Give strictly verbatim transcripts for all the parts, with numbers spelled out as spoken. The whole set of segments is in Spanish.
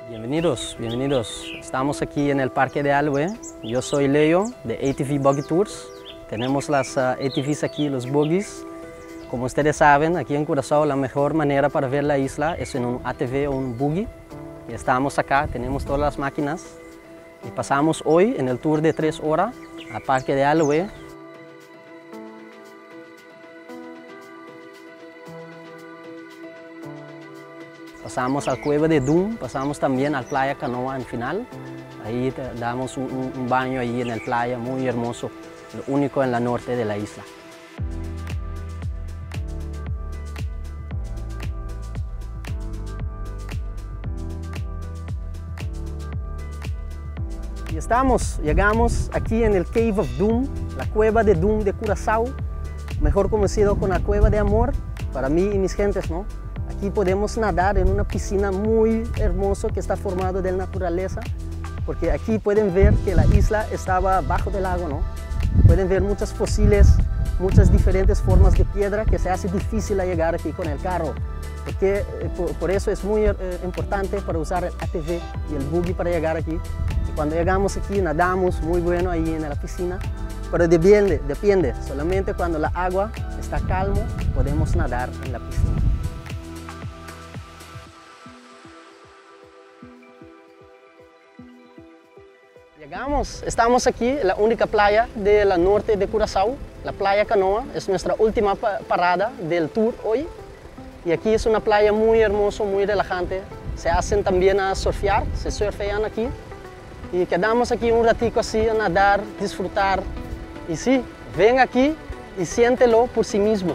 Bienvenidos, bienvenidos. Estamos aquí en el Parque de Aloe. Yo soy Leo de A T V Buggy Tours. Tenemos las uh, A T Vs aquí, los buggies. Como ustedes saben, aquí en Curazao la mejor manera para ver la isla es en un A T V o un buggy. Y estamos acá, tenemos todas las máquinas. Y pasamos hoy en el tour de tres horas al Parque de Aloe. Pasamos al Cueva de Doom, pasamos también al Playa Canoa en final. Ahí damos un, un baño ahí en el playa muy hermoso, lo único en la norte de la isla. Y estamos, llegamos aquí en el Cave of Doom, la Cueva de Doom de Curazao, mejor conocido como la Cueva de Amor, para mí y mis gentes, ¿no? Aquí podemos nadar en una piscina muy hermosa que está formada de naturaleza, porque aquí pueden ver que la isla estaba bajo del agua, ¿no? Pueden ver muchos fósiles, muchas diferentes formas de piedra que se hace difícil llegar aquí con el carro. Porque, por, por eso es muy eh, importante para usar el A T V y el buggy para llegar aquí. Y cuando llegamos aquí nadamos muy bueno ahí en la piscina, pero depende, depende, solamente cuando la agua está calma podemos nadar en la piscina. Llegamos, estamos aquí, la única playa de la norte de Curazao, la Playa Canoa, es nuestra última parada del tour hoy. Y aquí es una playa muy hermosa, muy relajante. Se hacen también a surfear, se surfean aquí. Y quedamos aquí un ratico así a nadar, disfrutar. Y sí, ven aquí y siéntelo por sí mismo.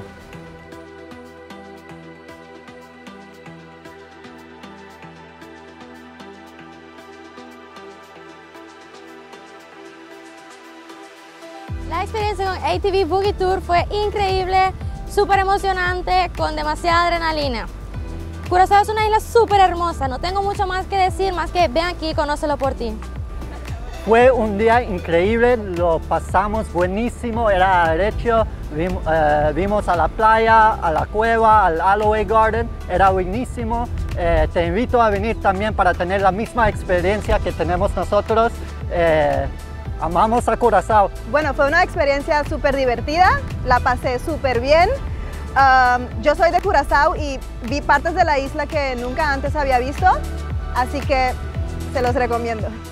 La experiencia con A T V Buggy Tour fue increíble, súper emocionante, con demasiada adrenalina. Curazao es una isla súper hermosa, no tengo mucho más que decir, más que ven aquí y conócelo por ti. Fue un día increíble, lo pasamos buenísimo, era derecho, vimos, eh, vimos a la playa, a la cueva, al Aloe Garden, era buenísimo. Eh, te invito a venir también para tener la misma experiencia que tenemos nosotros. Eh, Amamos a Curazao. Bueno, fue una experiencia súper divertida, la pasé súper bien. Um, yo soy de Curazao y vi partes de la isla que nunca antes había visto, así que se los recomiendo.